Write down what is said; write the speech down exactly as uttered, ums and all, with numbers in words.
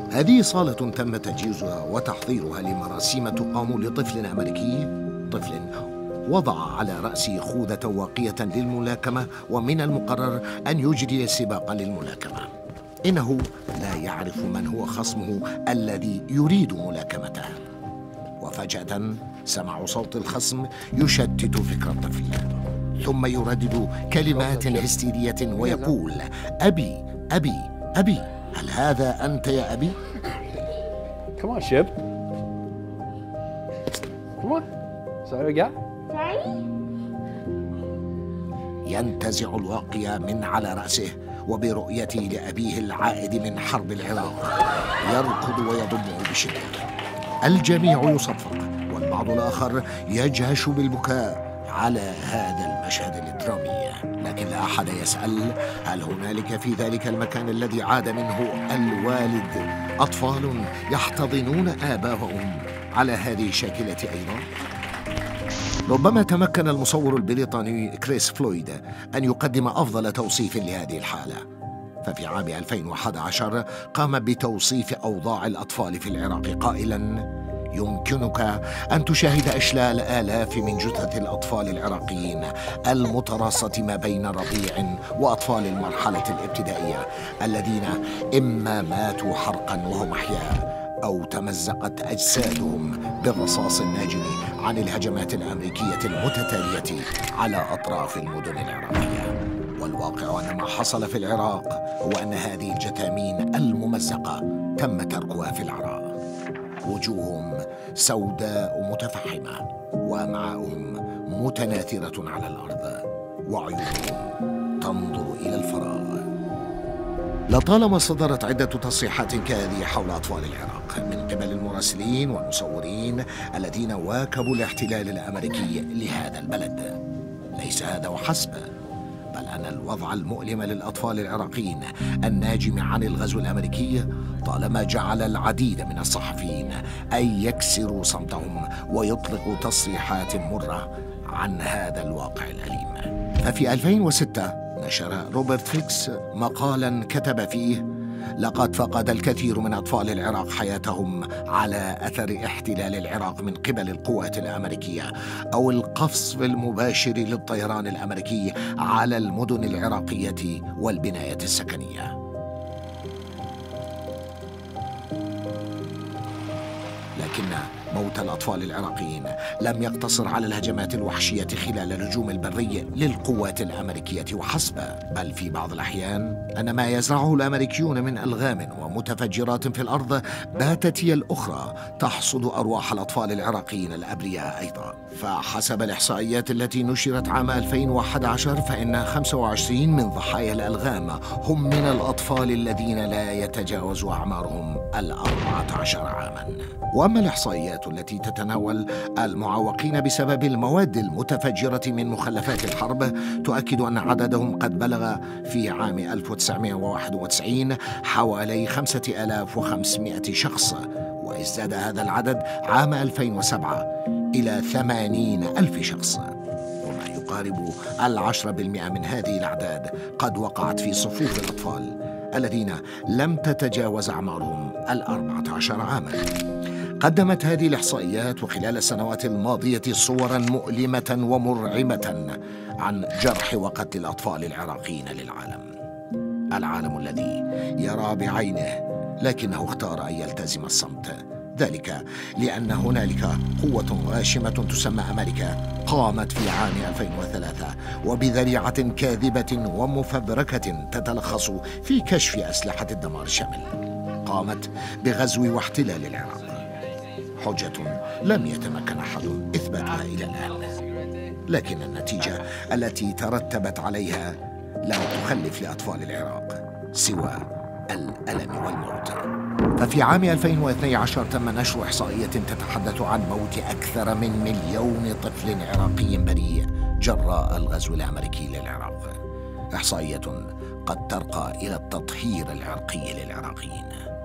هذه صالة تم تجهيزها وتحضيرها لمراسيم تقام لطفل أمريكي، طفل وضع على رأسه خوذة واقية للملاكمة، ومن المقرر أن يجري سباقا للملاكمة. إنه لا يعرف من هو خصمه الذي يريد ملاكمته، وفجأة سمع صوت الخصم يشتت فكر الطفل، ثم يردد كلمات هستيرية ويقول: أبي أبي أبي، هل هذا أنت يا أبي؟ Come on, Shib. Come on. Is that what we got? ينتزع الواقية من على رأسه، وبرؤيته لأبيه العائد من حرب العراق يركض ويضمه بشدة. الجميع يصفق، والبعض الآخر يجهش بالبكاء على هذا المشهد الدرامي، لكن لا أحد يسأل: هل هنالك في ذلك المكان الذي عاد منه الوالد أطفال يحتضنون آباءهم على هذه الشاكلة أيضا؟ ربما تمكن المصور البريطاني كريس فلويد أن يقدم أفضل توصيف لهذه الحالة، ففي عام ألفين وأحد عشر قام بتوصيف أوضاع الأطفال في العراق قائلاً: يمكنك أن تشاهد إشلال آلاف من جثث الأطفال العراقيين المتراصة ما بين رضيع وأطفال المرحلة الابتدائية، الذين إما ماتوا حرقاً وهم أحياء، أو تمزقت أجسادهم بالرصاص الناجم عن الهجمات الأمريكية المتتالية على أطراف المدن العراقية. والواقع أن ما حصل في العراق هو أن هذه الجثامين الممزقة تم تركها في العراء، وجوههم سوداء متفحمة، وأمعاؤهم متناثرة على الأرض، وعيونهم تنظر إلى الفراغ. لطالما صدرت عدة تصريحات كهذه حول أطفال العراق من قبل المراسلين والمصورين الذين واكبوا الاحتلال الأمريكي لهذا البلد. ليس هذا وحسب، بل أن الوضع المؤلم للأطفال العراقيين الناجم عن الغزو الأمريكي طالما جعل العديد من الصحفيين أن يكسروا صمتهم ويطلقوا تصريحات مرة عن هذا الواقع الأليم. ففي ألفين وستة نشر روبرت فيكس مقالاً كتب فيه: لقد فقد الكثير من أطفال العراق حياتهم على أثر احتلال العراق من قبل القوات الأمريكية أو القصف المباشر للطيران الأمريكي على المدن العراقية والبناية السكنية. لكن موت الأطفال العراقيين لم يقتصر على الهجمات الوحشية خلال الهجوم البري للقوات الأمريكية وحسب، بل في بعض الأحيان أن ما يزرعه الأمريكيون من ألغام ومتفجرات في الأرض باتت هي الأخرى تحصد أرواح الأطفال العراقيين الأبرياء أيضا. فحسب الإحصائيات التي نشرت عام ألفين وأحد عشر فإن خمسة وعشرين من ضحايا الألغام هم من الأطفال الذين لا يتجاوز أعمارهم الأربعة عشر عاما. وأما الإحصائيات التي تتناول المعوقين بسبب المواد المتفجرة من مخلفات الحرب تؤكد أن عددهم قد بلغ في عام ألف وتسعمائة وواحد وتسعين حوالي خمسة آلاف وخمسمائة شخص، وازداد هذا العدد عام ألفين وسبعة إلى ثمانين ألف شخص، وما يقارب العشرة بالمئة من هذه الأعداد قد وقعت في صفوف الأطفال الذين لم تتجاوز أعمارهم الأربعة عشر عاما. قدمت هذه الإحصائيات وخلال السنوات الماضية صوراً مؤلمة ومرعبة عن جرح وقتل الأطفال العراقيين للعالم، العالم الذي يرى بعينه لكنه اختار أن يلتزم الصمت، ذلك لأن هنالك قوة غاشمة تسمى أمريكا قامت في عام ألفين وثلاثة وبذريعة كاذبة ومفبركة تتلخص في كشف أسلحة الدمار الشامل قامت بغزو واحتلال العراق، حجة لم يتمكن أحد إثباتها إلى الآن. لكن النتيجة التي ترتبت عليها لم تخلف لأطفال العراق سوى الألم والموت. ففي عام ألفين واثني عشر تم نشر إحصائية تتحدث عن موت أكثر من مليون طفل عراقي بريء جراء الغزو الأمريكي للعراق، إحصائية قد ترقى إلى التطهير العرقي للعراقيين.